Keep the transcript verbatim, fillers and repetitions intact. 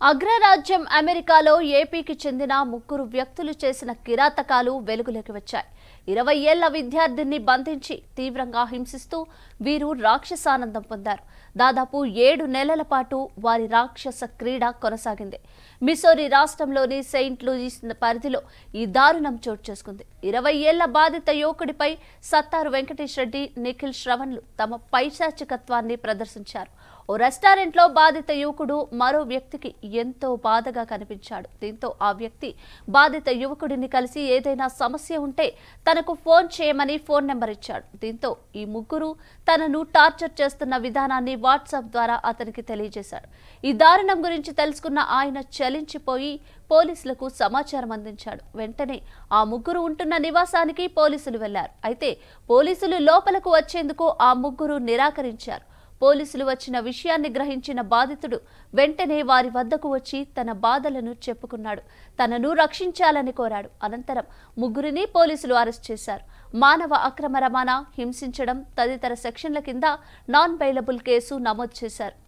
అగ్రరాజ్యం అమెరికాలో ఏపీకి చెందిన ముగ్గురు వ్యక్తులు చేసిన కిరాతకాలు వెలుగులోకి వచ్చాయి. ఇరవై ఏళ్ల విద్యార్థిని బంధించి తీవ్రంగా హింసిస్తూ వీరు రాక్షసానందం పొందారు. దాదాపు ఏడు నెలల పాటు వారి రాక్షస క్రీడ కొనసాగింది. మిసోరీ రాష్ట్రంలోని సెయింట్ లూయిస్ పరిధిలో ఈ దారుణం చోటు చేసుకుంది. ఇరవై ఏళ్ల బాధిత యువకుడిపై సత్తారు వెంకటేష్ రెడ్డి, నిఖిల్ శ్రవణ్లు తమ పైశాచికత్వాన్ని ప్రదర్శించారు. ఓ రెస్టారెంట్లో బాధిత యువకుడు మరో వ్యక్తికి ఎంతో బాధగా కనిపించాడు. దీంతో ఆ వ్యక్తి బాధిత యువకుడిని కలిసి ఏదైనా సమస్య ఉంటే తనకు ఫోన్ చేయమని ఫోన్ నెంబర్ ఇచ్చాడు. దీంతో ఈ ముగ్గురు తనను టార్చర్ చేస్తున్న విధానాన్ని వాట్సాప్ ద్వారా అతనికి తెలియజేశాడు. ఈ దారుణం గురించి తెలుసుకున్న ఆయన చలించిపోయి పోలీసులకు సమాచారం అందించాడు. వెంటనే ఆ ముగ్గురు ఉంటున్న నివాసానికి పోలీసులు వెళ్లారు. అయితే పోలీసులు లోపలకు వచ్చేందుకు ఆ ముగ్గురు నిరాకరించారు. పోలీసులు వచ్చిన విషయాన్ని గ్రహించిన బాధితుడు వెంటనే వారి వద్దకు వచ్చి తన బాధలను చెప్పుకున్నాడు. తనను రక్షించాలని కోరాడు. అనంతరం ముగ్గురిని పోలీసులు అరెస్ట్ చేశారు. మానవ అక్రమ రవాణా, హింసించడం తదితర సెక్షన్ల కింద నాన్ బెయిలబుల్ కేసు నమోదు చేశారు.